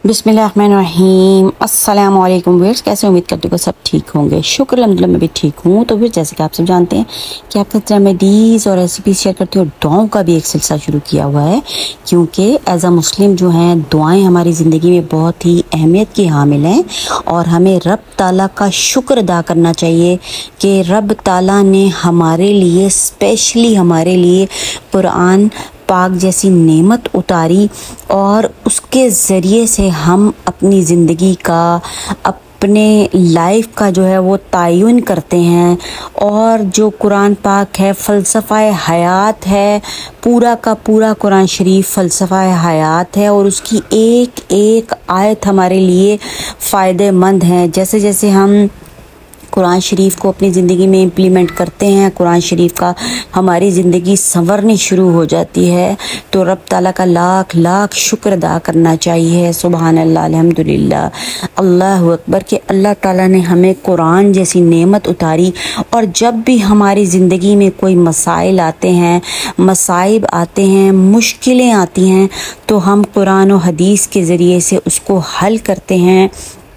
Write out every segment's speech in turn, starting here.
बिस्मिल्लाहिर्रहमानिर्रहीम। अस्सलाम वालेकुम व्यूअर्स, कैसे उम्मीद करती हूँ सब ठीक होंगे। शुक्र अल्हम्दुलिल्लाह मैं भी ठीक हूँ। तो फिर जैसे कि आप सब जानते हैं कि आपके साथ मैं रेसिपीज़ और रेसिपीज शेयर करती हूँ। दुआओं का भी एक सिलसिला शुरू किया हुआ है, क्योंकि एज अ मुस्लिम जो हैं दुआएं हमारी ज़िंदगी में बहुत ही अहमियत की हामिल हैं और हमें रब ताला का शुक्र अदा करना चाहिए कि रब ताला ने हमारे लिए स्पेशली हमारे लिए कुरान पाक जैसी नेमत उतारी और उसके ज़रिए से हम अपनी ज़िंदगी का अपने लाइफ का जो है वो तयन करते हैं। और जो कुरान पाक है फ़लसफ़ा हयात है, पूरा का पूरा कुरान शरीफ फ़लसफ़ा हयात है और उसकी एक एक आयत हमारे लिए फ़ायदेमंद है। जैसे जैसे हम कुरान शरीफ को अपनी ज़िंदगी में इम्प्लीमेंट करते हैं, कुरान शरीफ का हमारी ज़िंदगी संवरनी शुरू हो जाती है। तो रब ताला का लाख लाख शुक्र अदा करना चाहिए। सुबहान अल्लाह, अल्हम्दुलिल्लाह, अल्लाहु अकबर कि अल्लाह ताला ने हमें कुरान जैसी नेमत उतारी। और जब भी हमारी ज़िंदगी में कोई मसाइल आते हैं, मसाइब आते हैं, मुश्किलें आती हैं, तो हम कुरान और हदीस के ज़रिए से उसको हल करते हैं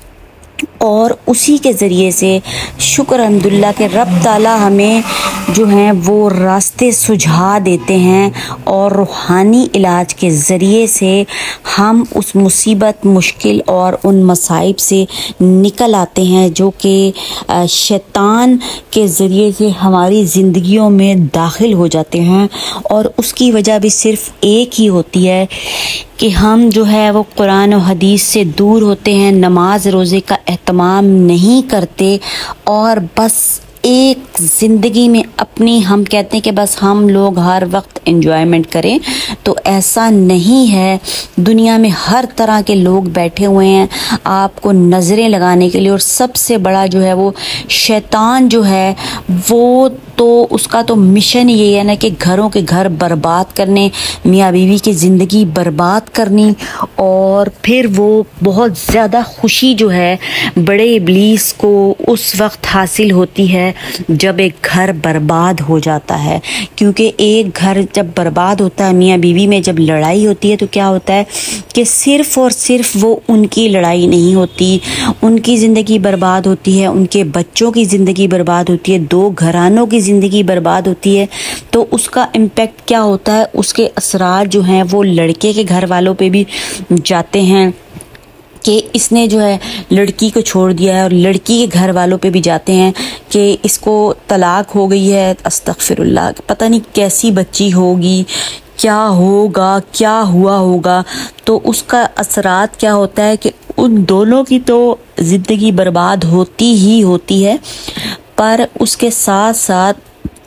और उसी के ज़रिए से शुक्र अल्हम्दुलिल्लाह के रब ताला हमें जो हैं वो रास्ते सुझा देते हैं और रूहानी इलाज के ज़रिए से हम उस मुसीबत, मुश्किल और उन मसाइब से निकल आते हैं जो कि शैतान के ज़रिए से हमारी ज़िंदगियों में दाखिल हो जाते हैं। और उसकी वजह भी सिर्फ़ एक ही होती है कि हम जो है वो कुरान और हदीस से दूर होते हैं, नमाज रोज़े का एहतमाम नहीं करते और बस एक ज़िंदगी में अपनी हम कहते हैं कि बस हम लोग हर वक्त एंजॉयमेंट करें, तो ऐसा नहीं है। दुनिया में हर तरह के लोग बैठे हुए हैं आपको नज़रें लगाने के लिए और सबसे बड़ा जो है वो शैतान जो है वो तो उसका तो मिशन यही है ना कि घरों के घर बर्बाद करने, मियाँ बीवी की ज़िंदगी बर्बाद करनी। और फिर वो बहुत ज़्यादा खुशी जो है बड़े इब्लीस को उस वक्त हासिल होती है जब एक घर बर्बाद हो जाता है। क्योंकि एक घर जब बर्बाद होता है, मियाँ बीवी में जब लड़ाई होती है, तो क्या होता है कि सिर्फ़ और सिर्फ वो उनकी लड़ाई नहीं होती, उनकी ज़िंदगी बर्बाद होती है, उनके बच्चों की ज़िंदगी बर्बाद होती है, दो घरानों की ज़िंदगी बर्बाद होती है। तो उसका इम्पेक्ट क्या होता है, उसके असरार जो हैं वो लड़के के घर वालों पे भी जाते हैं कि इसने जो है लड़की को छोड़ दिया है, और लड़की के घर वालों पे भी जाते हैं कि इसको तलाक हो गई है। अस्तगफिरुल्लाह, पता नहीं कैसी बच्ची होगी, क्या होगा, क्या हुआ होगा। तो उसका असरात क्या होता है कि उन दोनों की तो ज़िंदगी बर्बाद होती ही होती है, पर उसके साथ साथ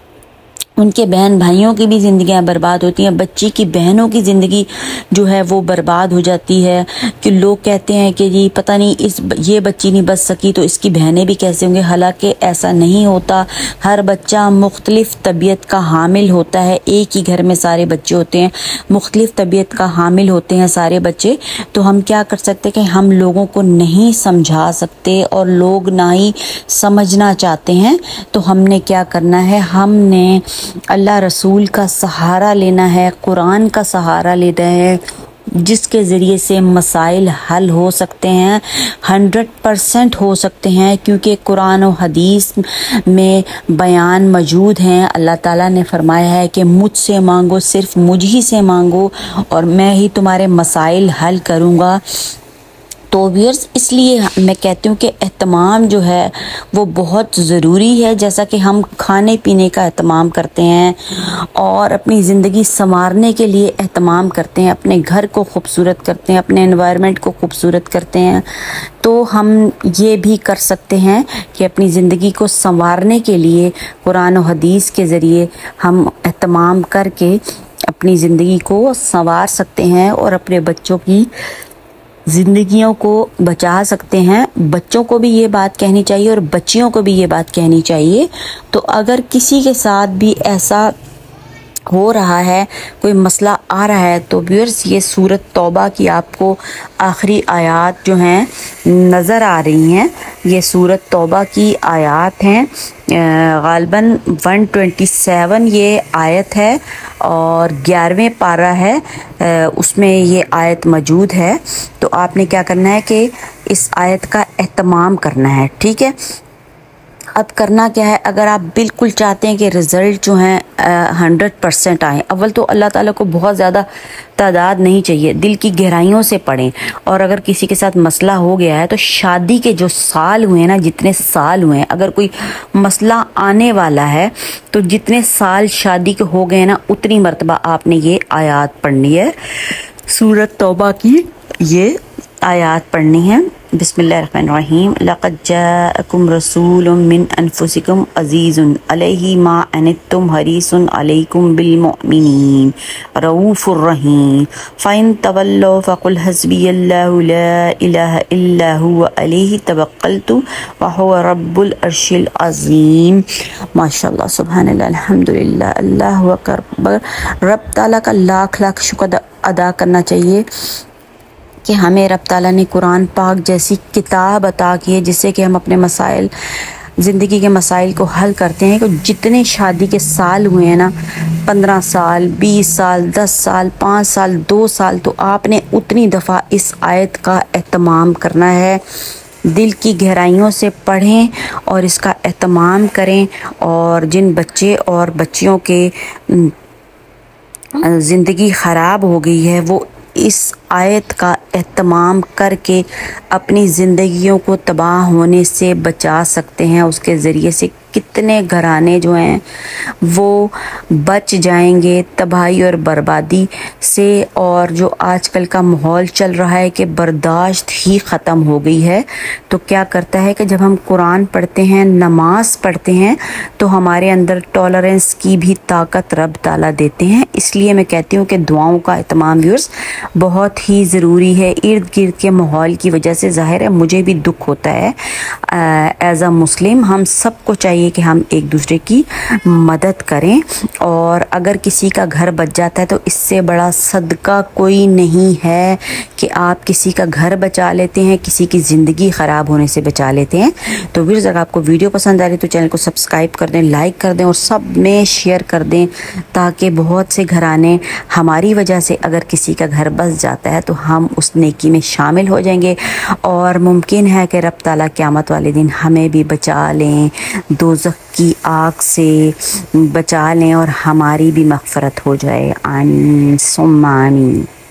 उनके बहन भाइयों की भी ज़िंदगियां बर्बाद होती हैं। बच्ची की बहनों की ज़िंदगी जो है वो बर्बाद हो जाती है कि लोग कहते हैं कि जी पता नहीं ये बच्ची नहीं बच सकी तो इसकी बहनें भी कैसे होंगे। हालांकि ऐसा नहीं होता। हर बच्चा मुख्तलिफ तबीयत का हामिल होता है। एक ही घर में सारे बच्चे होते हैं, मुख्तलिफ तबीयत का हामिल होते हैं सारे बच्चे। तो हम क्या कर सकते हैं कि हम लोगों को नहीं समझा सकते और लोग ना ही समझना चाहते हैं। तो हमने क्या करना है, हमने अल्लाह रसूल का सहारा लेना है, कुरान का सहारा लेना है, जिसके ज़रिए से मसाइल हल हो सकते हैं, 100% हो सकते हैं। क्योंकि कुरान और हदीस में बयान मौजूद हैं। अल्लाह ताला ने फरमाया है कि मुझसे मांगो, सिर्फ मुझ ही से मांगो और मैं ही तुम्हारे मसाइल हल करूँगा। तो व्यूअर्स, इसलिए मैं कहती हूँ कि एहतमाम जो है वो बहुत ज़रूरी है। जैसा कि हम खाने पीने का एहतमाम करते हैं और अपनी ज़िंदगी संवारने के लिए एहतमाम करते हैं, अपने घर को खूबसूरत करते हैं, अपने एनवायरनमेंट को खूबसूरत करते हैं, तो हम ये भी कर सकते हैं कि अपनी ज़िंदगी को संवारने के लिए कुरान और हदीस के ज़रिए हम एहतमाम करके अपनी ज़िंदगी को संवार सकते हैं और अपने बच्चों की ज़िंदगियों को बचा सकते हैं। बच्चों को भी ये बात कहनी चाहिए और बच्चियों को भी ये बात कहनी चाहिए। तो अगर किसी के साथ भी ऐसा हो रहा है, कोई मसला आ रहा है, तो व्यूअर्स ये सूरत तौबा की आपको आखिरी आयत जो हैं नज़र आ रही हैं। ये सूरत तौबा की आयत हैं, ग़ालिबन 127 ये आयत है और 11वें पारा है, उसमें ये आयत मौजूद है। तो आपने क्या करना है कि इस आयत का एहतमाम करना है, ठीक है। अब करना क्या है, अगर आप बिल्कुल चाहते हैं कि रिज़ल्ट जो हैं 100% आए, अव्वल तो अल्लाह ताला को बहुत ज़्यादा तादाद नहीं चाहिए, दिल की गहराइयों से पढ़ें। और अगर किसी के साथ मसला हो गया है तो शादी के जो साल हुए हैं ना, जितने साल हुए हैं, अगर कोई मसला आने वाला है तो जितने साल शादी के हो गए हैं ना, उतनी मरतबा आपने ये आयत पढ़नी है, सूरत तौबा की ये आयत पढ़नी है। बिस्मिल्लाहिर्रहमानिर्रहीम। लक़द जाअकुम रसूलुम मिन अनफुसिकुम अज़ीज़ुन अलैहि मा अनित्तुम हरीसुन अलैकुम बिल मुमिनीन रऊफ़ुर रहीम फ़इन तवल्लौ फ़क़ुल हस्बियल्लाहु ला इलाहा इल्ला हुवा अलैहि तवक्कलतु व हुवा रब्बुल अर्शिल अज़ीम। माशाअल्लाह, सुब्हानल्लाह, अल्हम्दुलिल्लाह, अल्लाहु अकबर। रब ताला का लाख लाख शुक्र अदा करना चाहिए कि हमें रब ताला ने कुरान पाक जैसी किताब अता की है, जिससे कि हम अपने मसाइल, ज़िंदगी के मसाइल को हल करते हैं। कि जितने शादी के साल हुए हैं ना, 15 साल, 20 साल, 10 साल, 5 साल, 2 साल, तो आपने उतनी दफ़ा इस आयत का एहतमाम करना है। दिल की गहराइयों से पढ़ें और इसका एहतमाम करें। और जिन बच्चे और बच्चियों के ज़िंदगी ख़राब हो गई है, वो इस आयत का एहतमाम करके अपनी ज़िंदगियों को तबाह होने से बचा सकते हैं। उसके ज़रिए से कितने घराने जो हैं वो बच जाएंगे तबाही और बर्बादी से। और जो आजकल का माहौल चल रहा है कि बर्दाश्त ही ख़त्म हो गई है, तो क्या करता है कि जब हम कुरान पढ़ते हैं, नमाज पढ़ते हैं, तो हमारे अंदर टॉलरेंस की भी ताकत रब ताला देते हैं। इसलिए मैं कहती हूँ कि दुआओं का एहतमाम व्यूअर्स बहुत ही ज़रूरी है। इर्द गिर्द के माहौल की वजह से ज़ाहिर है मुझे भी दुख होता है एज़ अ मुस्लिम। हम सबको चाहिए कि हम एक दूसरे की मदद करें। और अगर किसी का घर बच जाता है तो इससे बड़ा सदका कोई नहीं है कि आप किसी का घर बचा लेते हैं, किसी की ज़िंदगी ख़राब होने से बचा लेते हैं। तो व्यूअर्स, अगर आपको वीडियो पसंद आ रही है तो चैनल को सब्सक्राइब कर दें, लाइक कर दें और सब में शेयर कर दें, ताकि बहुत से घराने हमारी वजह से अगर किसी का घर बस जाता है तो हम उस नेकी में शामिल हो जाएंगे। और मुमकिन है कि रब ताला क़यामत वाले दिन हमें भी बचा लें, दोज़ख की आग से बचा लें और हमारी भी मग़फ़रत हो जाए। आमीन सुम्मा आमीन।